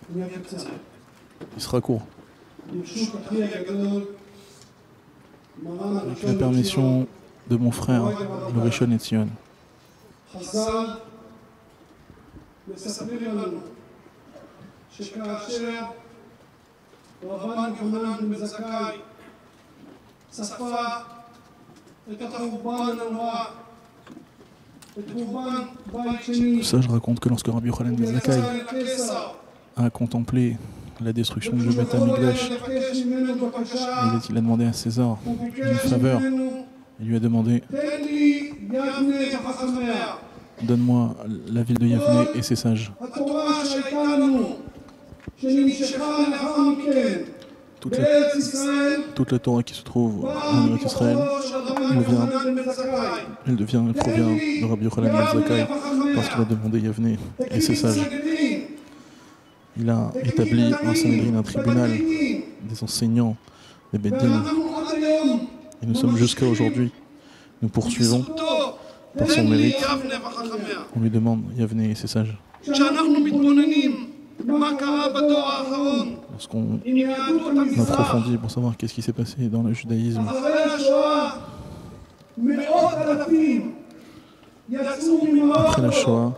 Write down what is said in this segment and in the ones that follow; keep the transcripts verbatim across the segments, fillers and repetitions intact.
Il sera court. Avec la permission de mon frère, le Rishon Etzion. Ça, je raconte que lorsque Rabbi Yochanan ben Zakkai a contemplé la destruction du Beth Amikdash, il a demandé à César une faveur. Il lui a demandé: donne-moi la ville de Yavne et ses sages. Toute la, toute la Torah qui se trouve en Eretz Israël, elle, vient, elle, devient, elle provient de Rabbi Yochanan ben Zakkai parce qu'il a demandé Yavne et ses sages. Il a établi un Sanhedrin, un tribunal, des enseignants, des Beddin. Et nous sommes jusqu'à aujourd'hui. Nous poursuivons par son mérite. On lui demande Yavne et ses sages. Lorsqu'on approfondit pour savoir qu'est-ce qui s'est passé dans le judaïsme, après la Shoah,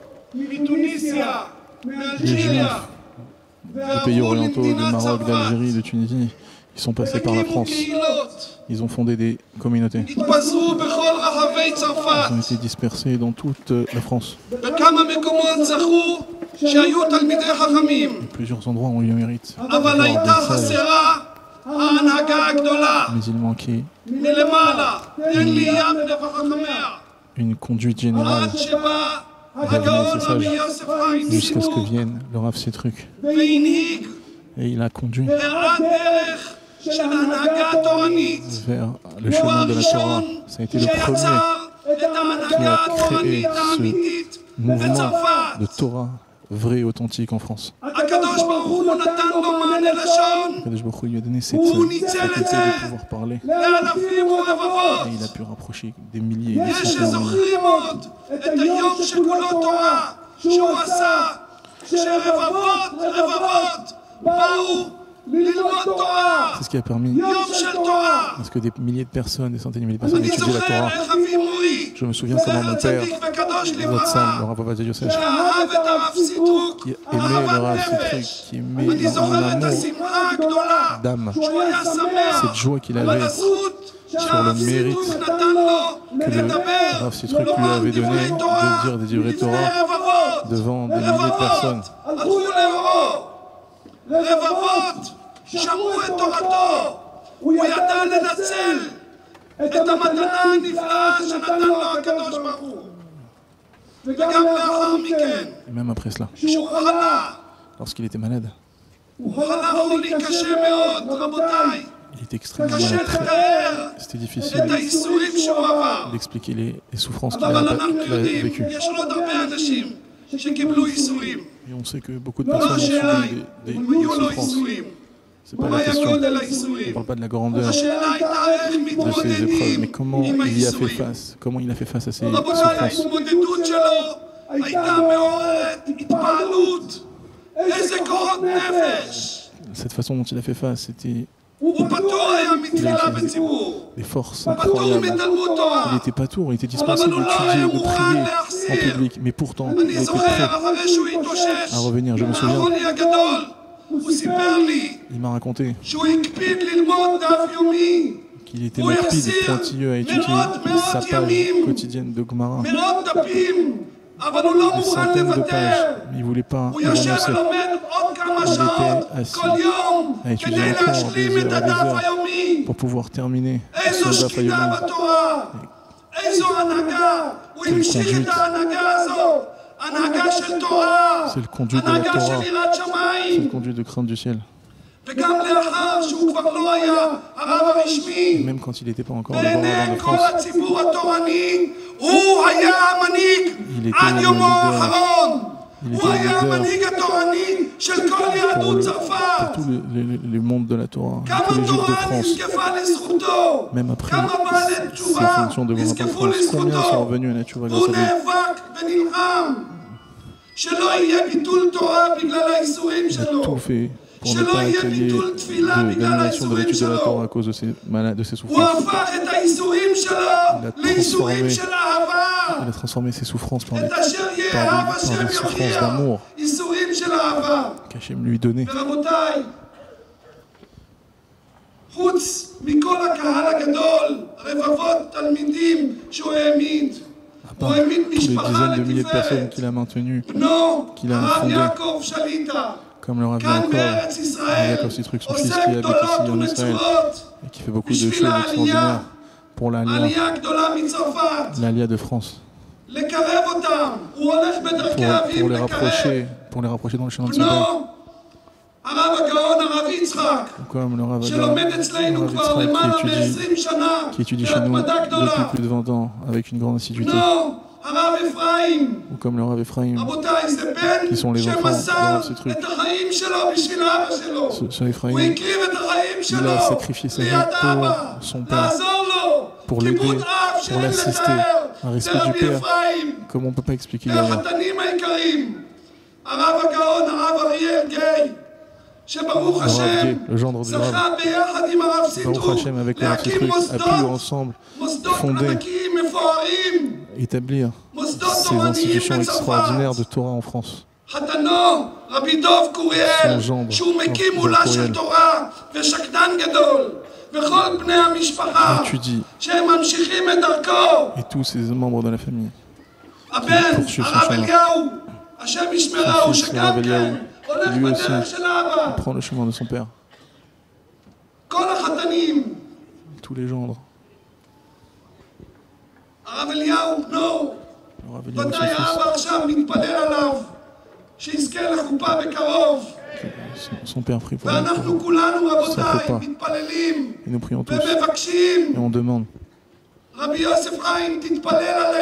les Juifs des pays orientaux, du Maroc, d'Algérie, de Tunisie, ils sont passés par la France. Ils ont fondé des communautés. Ils ont été dispersés dans toute la France. Et plusieurs endroits ont eu le mérite. Mais il manquait une, une conduite générale. Jusqu'à ce que vienne le Rav Sitruk. Et il a conduit vers le chemin de la Torah. Ça a été le premier qui a créé ce mouvement de Torah vrai et authentique en France. Akadosh Baruch Hu lui a donné cette faculté de pouvoir parler. Et il a pu rapprocher des milliers et des centaines de milliers. C'est ce qui a permis à ce que des milliers de personnes, des centaines de milliers de personnes étudient la Torah. Je me souviens comment mon père, votre Sam, le Rav Ovadia Yosef, qui aimait le Rav Sitruk, qui aimait en amour d'âme, cette joie qu'il avait sur le mérite que le Rav Sitruk lui avait donné de dire des divrei Torah devant des milliers de personnes. Et même après cela, lorsqu'il était malade, il était extrêmement malade. C'était difficile d'expliquer les, les souffrances qu'il a, qu'il a vécues. Et on sait que beaucoup de personnes ont subi des, des, des souffrances. C'est pas la question. On ne parle pas de la grandeur de ces épreuves, mais comment il y a fait face, comment il a fait face à ces souffrances. Cette façon dont il a fait face, c'était des forces incroyables. Il n'était pas tour, il était dispensé d'étudier, de prier en public, mais pourtant, il était prêt à revenir. Je me souviens, il m'a raconté qu'il était rapide et pointilleux à étudier sa page quotidienne de Gemara. Des centaines de pages, mais il ne voulait pas y renoncer. Il était assis à étudier encore des heures et des heures pour pouvoir terminer ce daf hayomi. Quelle conduite! C'est le conduit de la Torah, c'est le conduit de crainte du ciel. Et même quand il n'était pas encore le Rav de France, il était le leader, il était le leader pour, le, pour tout le, le, le monde de la Torah, tous les Juifs de France. Même après ses fonctions de Rav en France, combien sont revenus à la Tchouva grâce à lui? Il a tout fait pour ne pas accueillir de l'annulation de l'étude de la Torah à cause de ses, de ses souffrances. Il a transformé, il a transformé ses souffrances par des, par des, par des souffrances d'amour qu'Hachem lui donnait. À part tous les dizaines de milliers de personnes qu'il a maintenues, qu'il a fondées, comme le Rav Yaakov Sitruk, son fils qui habite ici en Israël et qui fait beaucoup de choses extraordinaires pour l'Alia, l'Alia de France, pour, pour les rapprocher, pour les rapprocher dans le chemin de son père. Comme le Rav Yitzhak qui étudie, qui étudie chez nous depuis plus de vingt ans avec une grande assiduité. Ou comme le Rav Ephraim, qui sont les enfants dans ces trucs. Ce, ce Ephraim, il a sacrifié sa vie pour son père, pour l'aider, pour l'assister, un respect du père, comme on ne peut pas expliquer derrière. Le Rav Gay, le gendre du Rav, Baruch Hashem avec le Rav Sitruk, a pu ensemble fonder, établir ces institutions extraordinaires de Torah en France. Son gendre, qui étudie, et tous ses membres de la famille qui poursuivent son chemin. Son fils, le Rav Eliaou, lui aussi, il prend le chemin de son père. Tous les gendres. Le Rav Eliaou, son fils, son père prie pour nous, pour sa prépa. Et nous prions tous. Et on demande. Rabbi Yosef Chaim, prie pour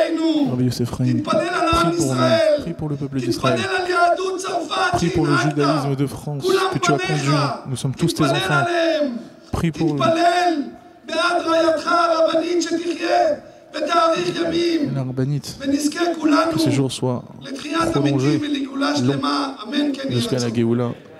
nous, prie pour le peuple d'Israël, prie pour le judaïsme de France que tu as conduit. Nous sommes tous tes enfants. Prie pour la rabbinite, que ces jours soient prolongés, longs, jusqu'à la Géoula.